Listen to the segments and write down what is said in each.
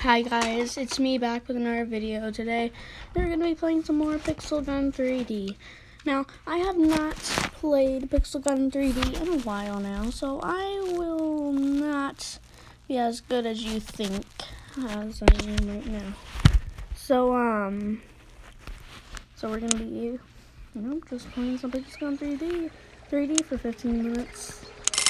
Hi guys, it's me back with another video. Today we're going to be playing some more Pixel Gun 3D. Now, I have not played Pixel Gun 3D in a while now, so I will not be as good as you think as I am right now. So we're going to be, just playing some Pixel Gun 3D for 15 minutes.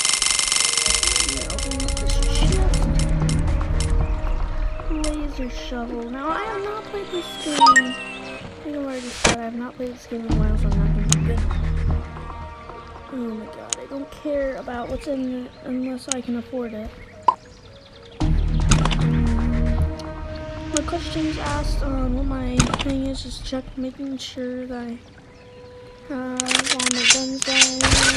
Laser shovel. Now, I have not played this game. I think I've already said I have not played this game in a while, so I'm not going to be good. Oh my god, I don't care about what's in it unless I can afford it. My questions asked on what my thing is, just making sure that I have all my guns down.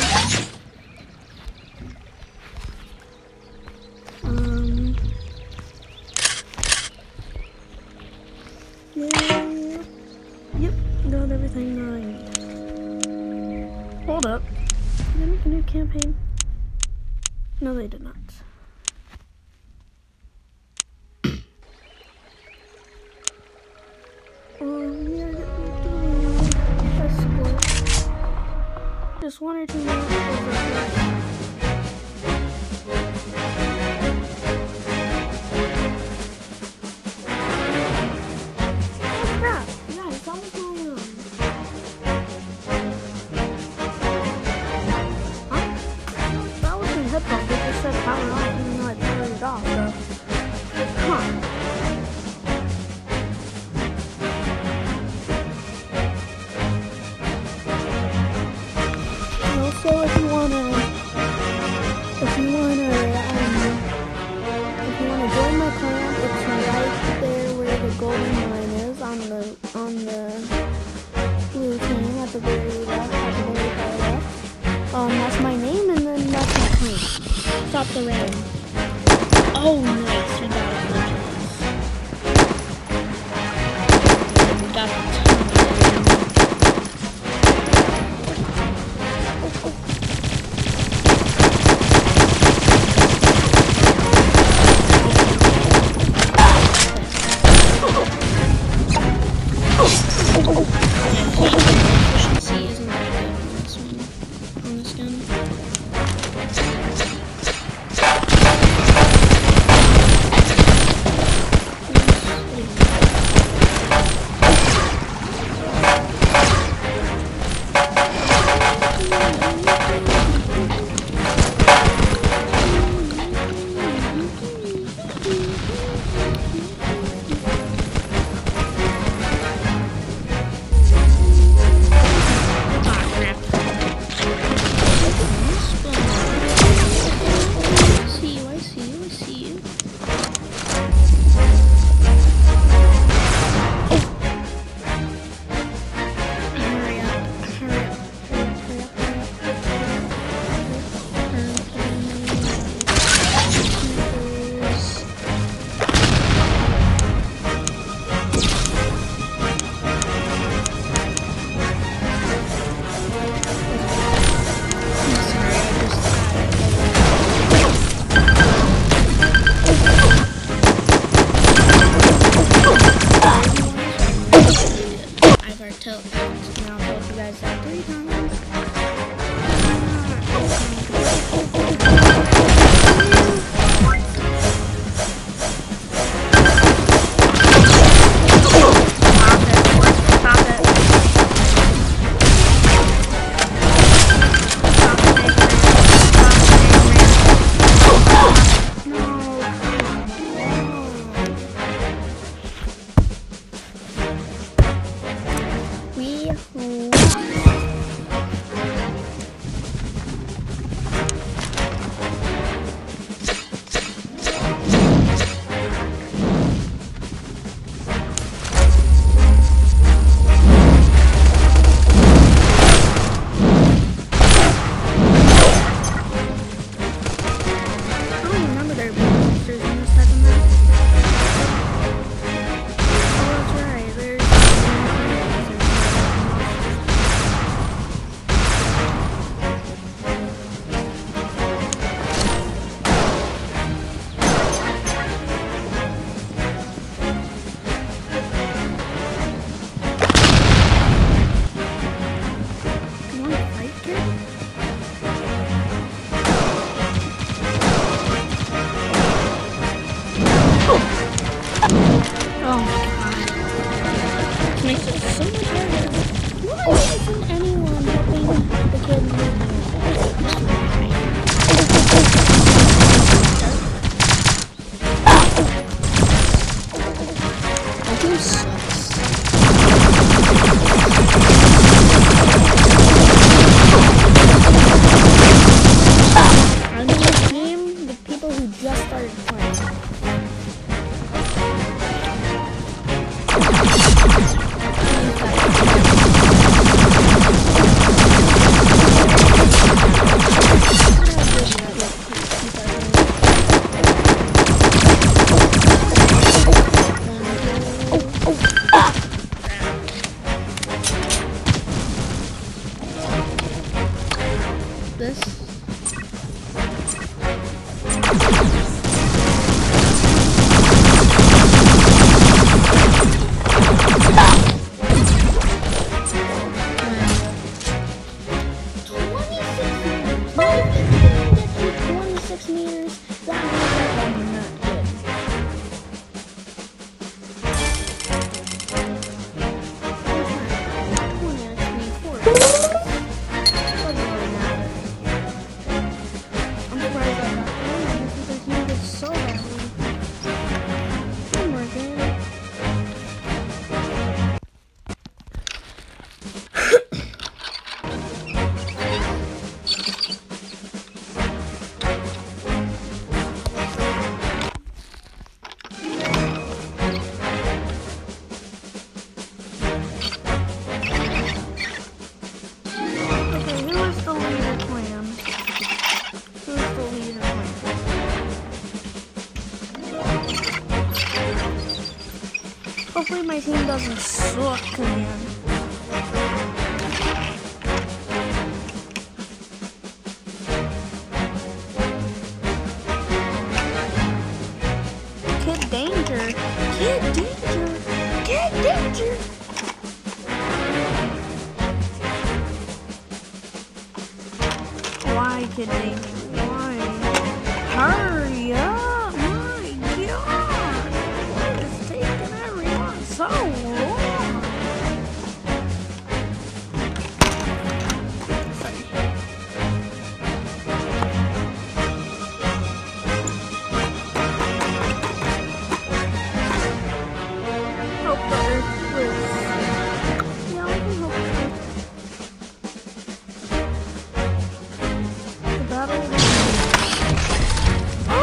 Yep, got everything I need. Hold up. Did they make a new campaign? No, they did not. We are doing escort. Just 1 or 2 minutes over here. So if you wanna join my clan, it's right there where the golden line is on the blue team at the very left, at the very far left. That's my name, and then that's my clan. Stop the rain. Oh, nice, we got it. We got the efficiency isn't very good on this gun. so much harder. Why isn't anyone helping the kid in here? My team sucks. I'm in the team with people who just started playing. This. Hopefully my team doesn't suck again. Kid danger! Kid danger! Kid danger! Why kid danger? Why? Hurry up! My God! What is taking everyone so long? Hope the earth wins. Yeah, I can hope the battle.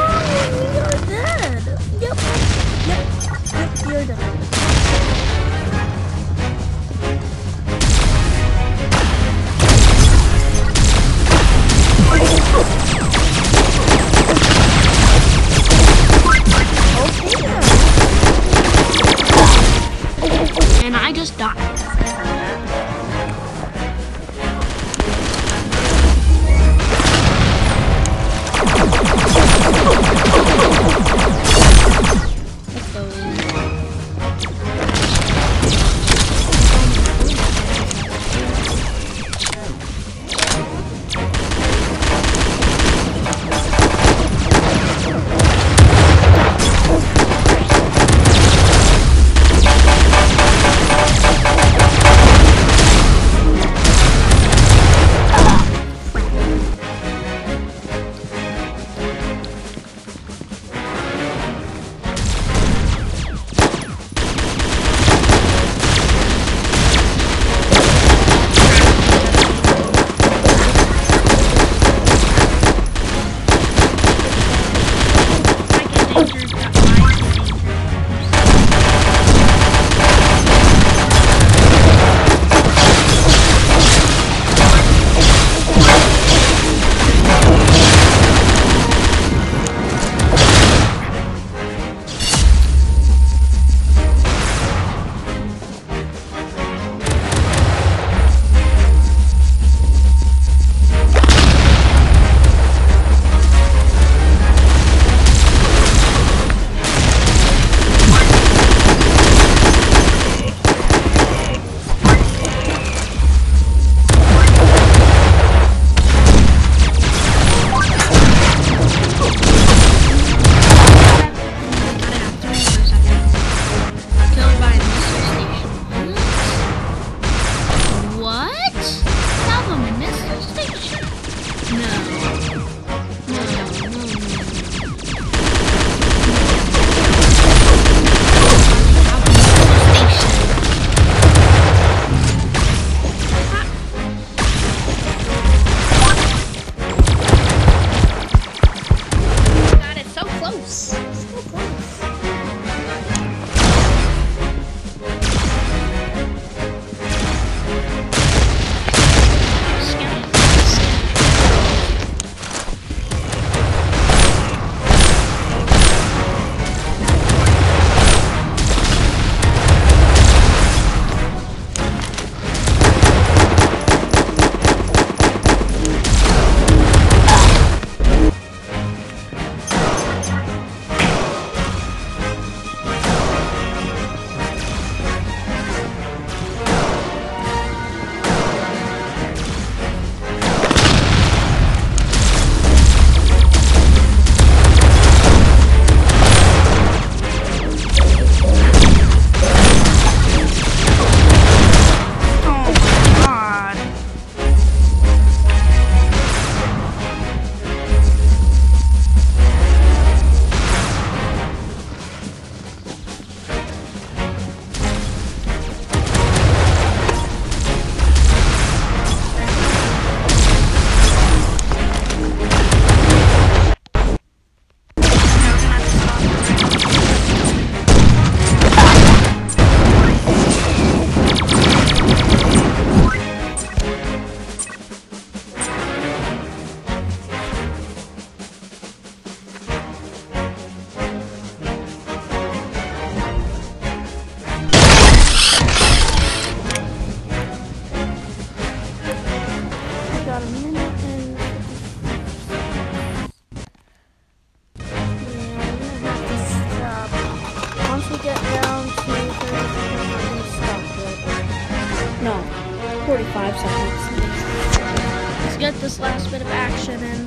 5 seconds. Let's get this last bit of action in.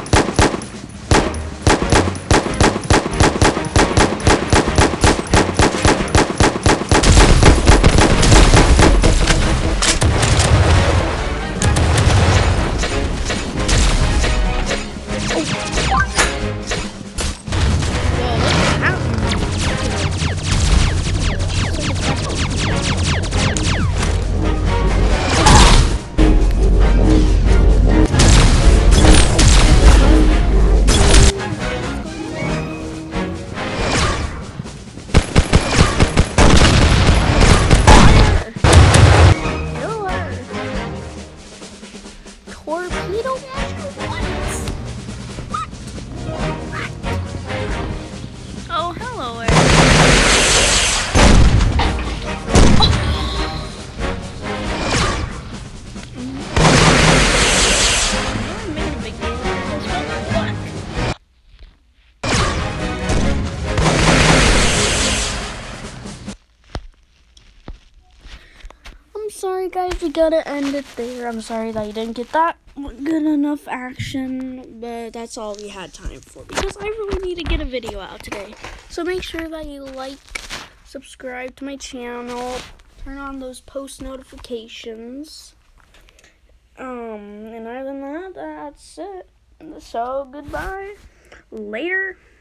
Torpedo launcher? What? Oh, hello, Eric. You're making a big deal of this, but what? I'm sorry, guys, we gotta end it there. I'm sorry that you didn't get that good enough action, but that's all we had time for because I really need to get a video out today. So make sure that you like, subscribe to my channel, turn on those post notifications. And other than that, that's it. So goodbye. Later.